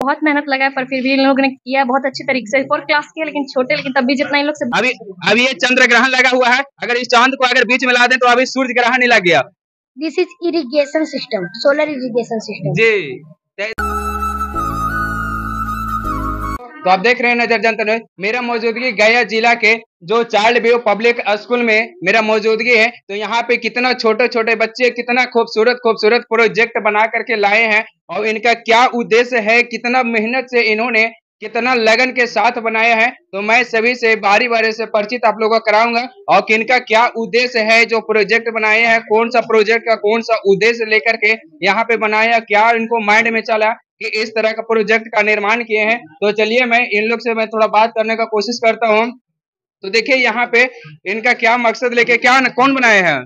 बहुत मेहनत लगा है, पर फिर भी इन लोगों ने किया बहुत अच्छे तरीके से। 4 क्लास के लेकिन छोटे, लेकिन तब भी जितना इन लोग से अभी ये चंद्र ग्रहण लगा हुआ है, अगर इस चांद को अगर बीच में ला दें तो अभी सूर्य ग्रहण ही लग गया। This is irrigation system, solar irrigation system जी। तो आप देख रहे हैं नजर जनता में मेरा मौजूदगी गया जिला के जो चाइल्ड व्यू पब्लिक स्कूल में मेरा मौजूदगी है। तो यहाँ पे कितना छोटे छोटे बच्चे कितना खूबसूरत खूबसूरत प्रोजेक्ट बना करके लाए हैं, और इनका क्या उद्देश्य है, कितना मेहनत से इन्होंने कितना लगन के साथ बनाया है। तो मैं सभी से बारी बारी से परिचित आप लोगों को कराऊंगा, और किनका क्या उद्देश्य है, जो प्रोजेक्ट बनाए हैं, कौन सा प्रोजेक्ट का कौन सा उद्देश्य लेकर के यहाँ पे बनाया, क्या इनको माइंड में चला कि इस तरह का प्रोजेक्ट का निर्माण किए हैं। तो चलिए मैं इन लोग से मैं थोड़ा बात करने का कोशिश करता हूँ। तो देखिए यहाँ पे इनका क्या मकसद लेके क्या कौन बनाए हैं,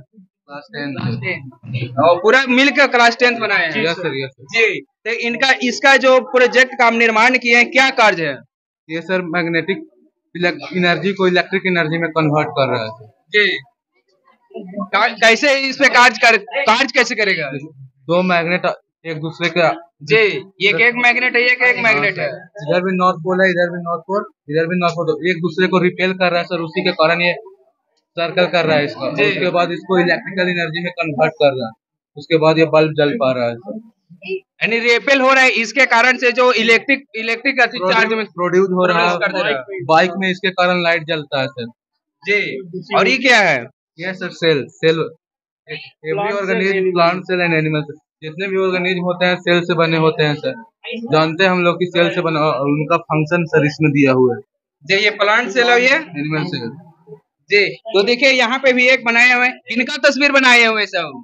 और पूरा मिलकर क्लास 10th बनाए हैं। Yes sir, yes sir. जी, तो इनका इसका जो प्रोजेक्ट का निर्माण किए हैं क्या कार्य है? ये सर मैग्नेटिक एनर्जी को इलेक्ट्रिक एनर्जी में कन्वर्ट कर रहा है। जी, कैसे इस पे कार्य कैसे करेगा? दो मैग्नेट एक दूसरे का, जी, ये एक मैग्नेट है, ये एक मैग्नेट है। इधर भी नॉर्थ पोल है, इधर भी नॉर्थ पोल, इधर भी नॉर्थ पोल, तो एक दूसरे को रिपेल कर रहा है सर, उसी के कारण ये सर्कल कर रहा है इसका। उसके बाद इसको इलेक्ट्रिकल एनर्जी में कन्वर्ट कर रहा है, उसके बाद ये बल्ब जल पा रहा है। यानी रेपेल हो रहा है, इसके कारण से जो इलेक्ट्रिक चार्ज में प्रोड्यूस हो रहा है बाइक में, इसके कारण लाइट जलता है सर। जी, और ये क्या है? ये sir cell every organism, plant cell and animal, जितने भी ऑर्गेनिज्म होते हैं सेल से बने होते हैं सर। जानते हैं हम लोग की सेल से बना, उनका फंक्शन सर इसमें दिया हुआ है। जी, ये प्लांट सेल है, ये एनिमल सेल। जी, तो देखिए यहाँ पे भी एक बनाए हुए, इनका तस्वीर बनाए हुए सब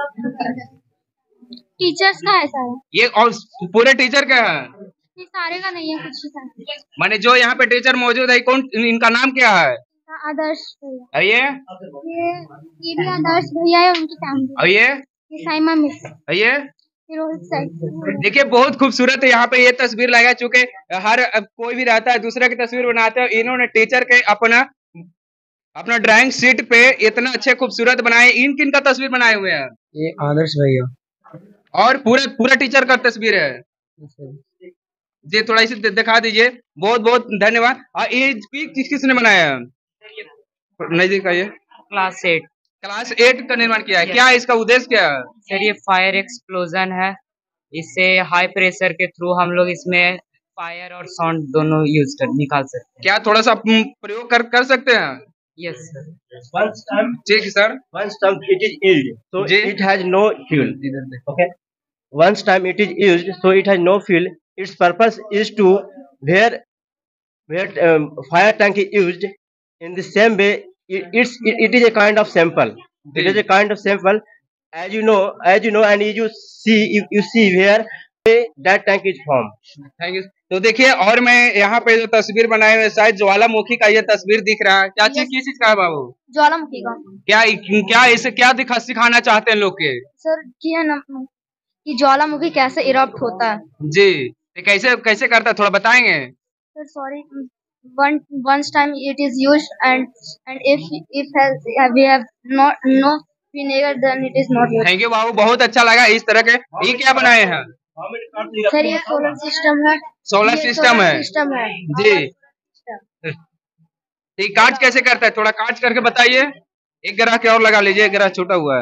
टीचर्स का है सारा, ये और पूरे टीचर का है, ये सारे का नहीं है, कुछ ही का। माने जो यहाँ पे टीचर मौजूद है, कौन इनका नाम क्या है? आदर्श भैया। और ये भी आदर्श भैया है, उनकी फैमिली। और ये साइमा मिस। और ये रोहित सर। देखिए बहुत खूबसूरत है, यहाँ पे ये तस्वीर लगा चुके, हर कोई भी रहता है दूसरे की तस्वीर बनाते हैं, इन्होंने टीचर के अपना ड्राइंग शीट पे इतना अच्छे खूबसूरत बनाए। इन किन का तस्वीर बनाए हुए हैं? ये आदर्श भैया, और पूरा टीचर का तस्वीर है जी। थोड़ा इसे दिखा दीजिए, बहुत बहुत धन्यवाद। और ये किसने बनाया है? नजदीक आइए। क्लास 8 का निर्माण किया है, क्या इसका उद्देश्य क्या है? सर ये फायर एक्सप्लोजन है, इससे हाई प्रेशर के थ्रू हम लोग इसमें फायर और साउंड दोनों निकाल सकते हैं। क्या थोड़ा सा प्रयोग कर सकते हैं? Yes sir. ठीक है sir. Once time it is used, so it has no fuel. Okay. Once time it is used, so it has no fuel. Its purpose is to where fire tank is used. In the same way, it is a kind of sample. It is a kind of sample. As you know, and you see where that tank is formed. Thank you. तो देखिए, और मैं यहाँ पे जो तस्वीर बनाए हुए शायद ज्वालामुखी का ये तस्वीर दिख रहा है, क्या चीज किस चीज का है बाबू? ज्वालामुखी का। क्या इसे क्या सिखाना चाहते हैं लोग के? सर कि ज्वालामुखी कैसे इरप्ट होता है। जी, कैसे करता है थोड़ा बताएंगे? Sir sorry, once time it is used and if we have no vinegar then it is not used. Thank you बाबू, बहुत अच्छा लगा इस तरह के। ये क्या बनाए हैं? सर ये सोलर सिस्टम है। सोलर सिस्टम है जी। ये कांच कैसे करता है, थोड़ा कांच करके बताइए। एक ग्राह के और लगा लीजिए, एक ग्राह छोटा हुआ है।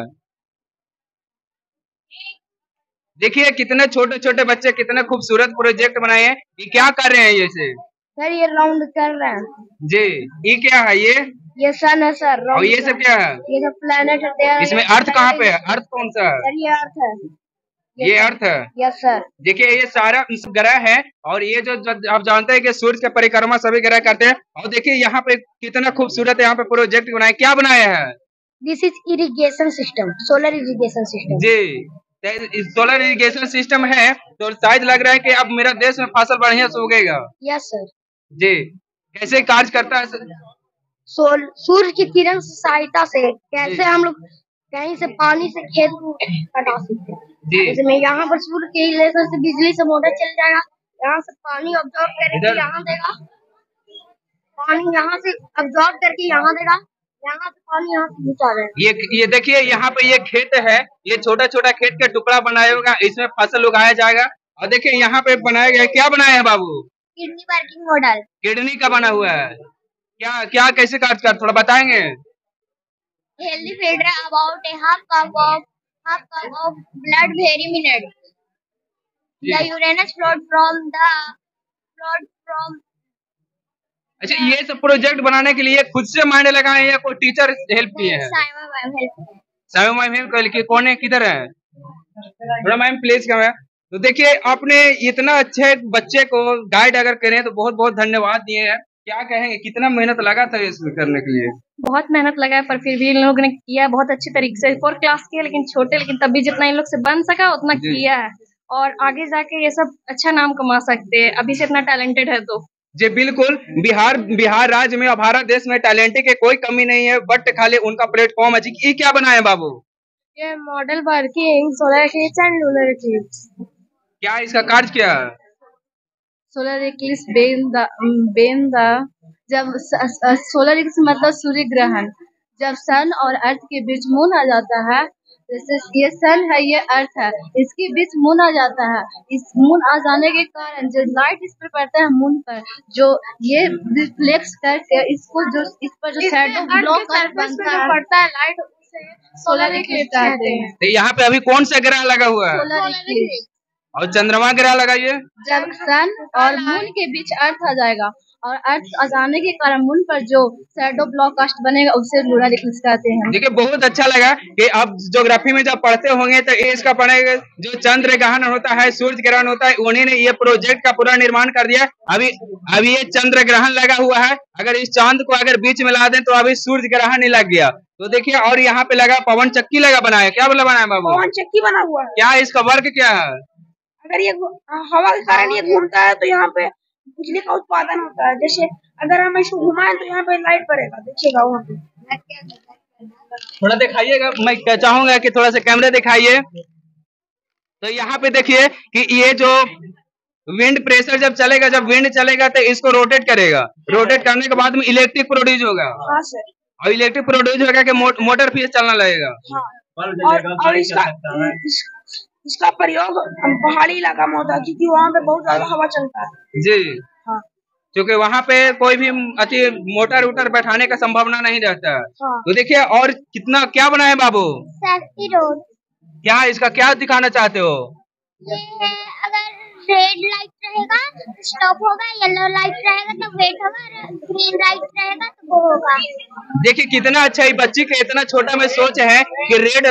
देखिए कितने छोटे छोटे बच्चे कितने खूबसूरत प्रोजेक्ट बनाए हैं। ये क्या कर रहे हैं ये से? सर ये राउंड कर रहे हैं जी। ये क्या है? ये सन है सर। और ये सब क्या है? ये सब प्लेनेट है। इसमें अर्थ कहाँ पे है? अर्थ कौन सा है? सर ये अर्थ है। ये अर्थ है। Yes sir. देखिए ये सारा ग्रह है, और ये जो आप जानते हैं कि सूर्य के परिक्रमा सभी ग्रह करते हैं। और देखिए यहाँ पे कितना खूबसूरत यहाँ पे प्रोजेक्ट बनाया, क्या बनाया है? This is irrigation system, solar irrigation system. जी, सोलर इरिगेशन सिस्टम है, तो शायद लग रहा है कि अब मेरा देश में फसल बढ़िया से उगेगा। Yes sir. जी, कैसे कार्य करता है? सूर्य की किरण सहायता से कैसे हम लोग कहीं से पानी से खेत को हटा सकते हैं। इसमें यहाँ पर सूर्य के रिलेशन से बिजली से मोटर चल जाएगा, यहाँ से पानी ऑब्जॉर्व करके यहाँ देगा, पानी यहाँ से ऑब्जॉर्व करके यहाँ देगा, यहाँ से पानी यहाँ से नीचे आ जाएगा। ये देखिए यहाँ पे ये खेत है, ये छोटा छोटा खेत का टुकड़ा बनाया होगा, इसमें फसल उगाया जाएगा। और देखिए यहाँ पे बनाया गया है, क्या बनाया है बाबू? Kidney working model. किडनी का बना हुआ है। क्या क्या कैसे कार्य कर थोड़ा बताएंगे? Healthy feed about a half cup of blood every minute. The uranus flowed from अच्छा, ये सब प्रोजेक्ट बनाने के लिए खुद से माइंड लगाए हैं या कोई टीचर हेल्प किए हैं? Saima ma'am help. कौन है, किधर है? थोड़ा मैम प्लीज क्या है। तो देखिए आपने इतना अच्छे बच्चे को गाइड अगर करें तो बहुत बहुत धन्यवाद दिए हैं। क्या कहेंगे, कितना मेहनत लगा था इसमें करने के लिए? बहुत मेहनत लगा है, पर फिर भी इन लोगों ने किया बहुत अच्छी तरीके से। 4 क्लास के लेकिन छोटे, लेकिन तब भी जितना इन लोग से बन सका उतना किया है, और आगे जाके ये सब अच्छा नाम कमा सकते हैं। अभी से इतना टैलेंटेड है तो जी बिल्कुल। बिहार राज्य में और भारत देश में टैलेंट की कोई कमी नहीं है, बट खाली उनका प्लेटफॉर्म है। ये क्या बनाए बाबू? ये model working solar eclipse and lunar eclipse. क्या इसका कार्य क्या है? सोलर इक्लिप्स बेन द जब सोलर इक्लिप्स मतलब सूर्य ग्रहण, जब सन और अर्थ के बीच मून आ जाता है, जैसे ये सन है ये अर्थ है, इसके बीच मून आ जाता है। इस मून आ जाने के कारण जो लाइट इस पर पड़ता है मून पर, जो ये रिफ्लेक्ट करके इसको जो इस पर जो शैडो ब्लॉक पड़ता है लाइट, उसे सोलर इक्लिप्स कहते हैं। तो यहाँ पे अभी कौन सा ग्रह लगा हुआ है? Solar eclipse. और चंद्रमा ग्रह लगाइए। जब सन और मून के बीच अर्थ आ जाएगा, और अर्थ आ जाने के कारण मून पर जो शैडो ब्लॉक कास्ट बनेगा उसे लूनर इक्लिप्स कहते हैं। देखिए बहुत अच्छा लगा कि आप ज्योग्राफी में जब पढ़ते होंगे तो ये इसका पढ़ेगा, जो चंद्र ग्रहण होता है, सूर्य ग्रहण होता है, उन्हीं ने ये प्रोजेक्ट का पूरा निर्माण कर दिया। अभी ये चंद्र ग्रहण लगा हुआ है, अगर इस चांद को अगर बीच में ला दें तो अभी सूर्य ग्रहण ही लग गया। तो देखिए, और यहाँ पे लगा पवन चक्की लगा बनाया। क्या बोला बनाया बाबू? पवन चक्की बना हुआ है। क्या इसका वर्क क्या है? अगर ये हवा के कारण ये घूमता है तो यहाँ पे बिजली का उत्पादन होता है। जैसे अगर हम इसको घुमाएं तो यहाँ पे लाइट पड़ेगा, देखिएगा वहाँ पे। थोड़ा दिखाइएगा, मैं चाहूंगा कि थोड़ा सा कैमरा दिखाइए। तो यहाँ पे देखिए कि ये जो विंड प्रेशर जब चलेगा, जब विंड चलेगा तो इसको रोटेट करेगा। रोटेट करने के बाद में इलेक्ट्रिक प्रोड्यूस होगा। हाँ सर। और इलेक्ट्रिक प्रोड्यूस होगा कि मोटर फिर चलने लगेगा। हाँ। और इसका प्रयोग पहाड़ी इलाका में होता है, क्योंकि वहाँ पे बहुत ज्यादा हवा चलता है। जी हाँ। क्योंकि वहाँ पे कोई भी अति मोटर उटर बैठाने का संभावना नहीं रहता है। हाँ। तो देखिए, और कितना क्या बनाए बाबू? Safety road. क्या इसका क्या दिखाना चाहते हो? ये है, अगर रेड लाइट रहेगा तो स्टॉप होगा, येलो लाइट रहेगा तो वेट होगा, ग्रीन लाइट रहेगा तो वो होगा। देखिए कितना अच्छा है, बच्ची का इतना छोटा में सोच है कि रेड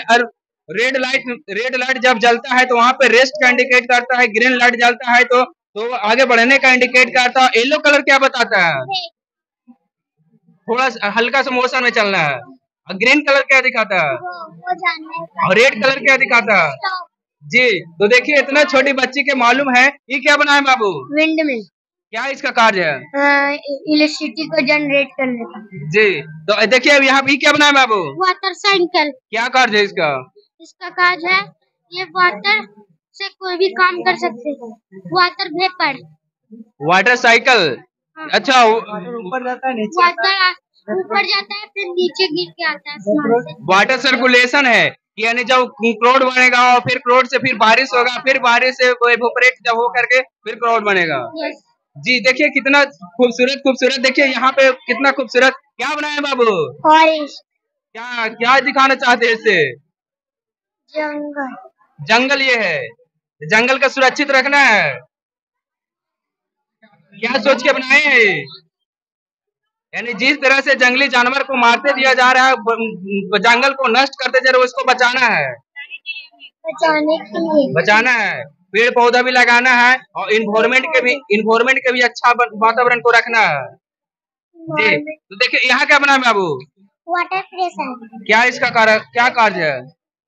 लाइट जब जलता है तो वहाँ पे रेस्ट का इंडिकेट करता है, ग्रीन लाइट जलता है तो आगे बढ़ने का इंडिकेट करता है। येलो कलर क्या बताता है? थोड़ा हल्का सा मोशन में चलना है। और ग्रीन कलर क्या दिखाता है? वो जानने का। और रेड कलर क्या दिखाता है? जी। तो देखिए इतना छोटी बच्ची के मालूम है। ये क्या बनाए बाबू? Wind mill. क्या इसका कार्य है? इलेक्ट्रिसिटी को जनरेट करने का। जी। तो देखिए अब यहाँ पे क्या बनाए बाबू? Water cycle. क्या कार्य है इसका? इसका कार्य है, ये वाटर से कोई भी काम कर सकते हैं। Water vapour. Water cycle. अच्छा, ऊपर जाता है, नीचे वाटर ऊपर जाता है फिर नीचे गिर के आता है आसमान से। वाटर सर्कुलेशन है, यानी जब क्राउड बनेगा और फिर क्राउड से फिर बारिश होगा, फिर बारिश से इवेपोरेट जब हो करके फिर क्राउड बनेगा। जी देखिए कितना खूबसूरत देखिए यहाँ पे कितना खूबसूरत। क्या बनाए बाबू? फॉरेस्ट। क्या दिखाना चाहते हैं इससे? जंगल ये है, जंगल का सुरक्षित रखना है। क्या सोच के बनाए हैं ये? यानी जिस तरह से जंगली जानवर को मारते दिया जा रहा है, जंगल को नष्ट करते जा रहे, उसको बचाना है, बचाना है। पेड़ पौधा भी लगाना है और इन्वायरमेंट के भी अच्छा वातावरण को रखना है। जी। तो देखिए यहाँ क्या बना बाबू? Water pressure. क्या इसका क्या कार्य है?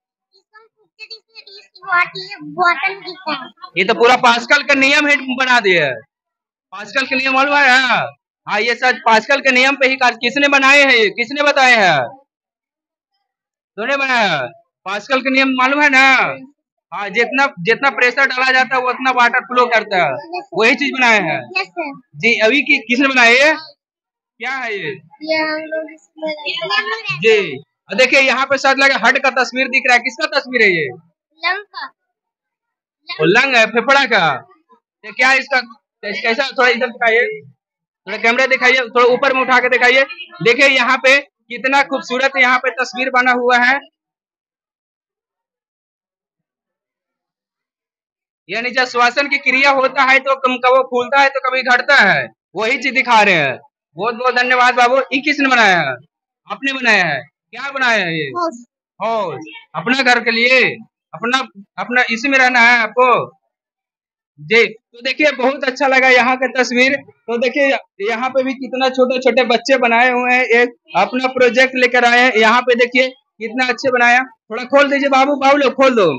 ये तो पूरा पास्कल का नियम है बना दिया है। पास्कल के नियम मालूम है? हाँ, ये सब पास्कल के नियम पे ही कार्य। किसने बनाए हैं? किसने बताए हैं? तूने बनाया? पास्कल के नियम मालूम है ना? हाँ, जितना प्रेशर डाला जाता है वो उतना वाटर फ्लो करता है, वही चीज बनाए हैं। जी। अभी किसने बनाए? क्या है ये? हम लोग जी। देखिए यहाँ पे शायद लगा हट का तस्वीर दिख रहा है। किसका तस्वीर है ये? उल्लंघ है फेफड़ा का। ये क्या है इसका कैसा, थोड़ा इधर दिखाइए, थोड़ा कैमरा दिखाइए, थोड़ा ऊपर में उठा के दिखाइए। देखिए यहाँ पे कितना खूबसूरत यहाँ पे तस्वीर बना हुआ है। यानी जब श्वसन की क्रिया होता है तो कभी फूलता है तो कभी घटता है, वही चीज दिखा रहे हैं। बहुत बहुत धन्यवाद बाबू। ये किसने बनाया है? आपने बनाया है? क्या बनाया है ये? हाउस। अपना घर के लिए, अपना अपना इसी में रहना है आपको जी। तो देखिए बहुत अच्छा लगा यहाँ का तस्वीर। तो देखिए यहाँ पे भी कितना छोटे छोटे बच्चे बनाए हुए हैं, एक अपना प्रोजेक्ट लेकर आए हैं। यहाँ पे देखिए कितना अच्छे बनाया। थोड़ा खोल दीजिए बाबू, बाबू लोग खोल दो।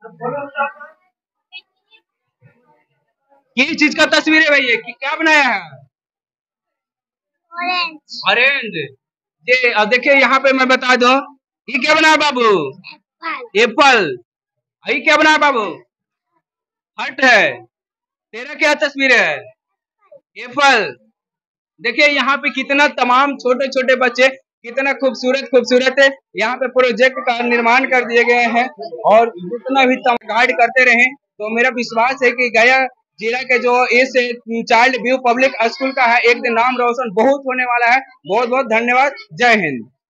किस चीज का तस्वीर है भैया, क्या बनाया है? ऑरेंज। ये अब देखिए यहाँ पे मैं बता दूं, ये क्या बनाया बाबू? एप्पल। ये क्या बनाया बाबू? हर्ट है। तेरा क्या तस्वीर है? एप्पल। देखिए यहाँ पे कितना तमाम छोटे छोटे बच्चे कितना खूबसूरत खूबसूरत है यहाँ पे प्रोजेक्ट का निर्माण कर दिए गए हैं। और जितना भी गाइड करते रहे तो मेरा विश्वास है कि गया जिला के जो इस चाइल्ड व्यू पब्लिक स्कूल का है, एक दिन नाम रोशन बहुत होने वाला है। बहुत बहुत धन्यवाद। जय हिंद।